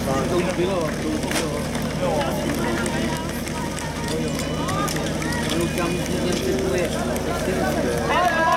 To už bylo, to už bylo. Jo. Už já myslím, že to je.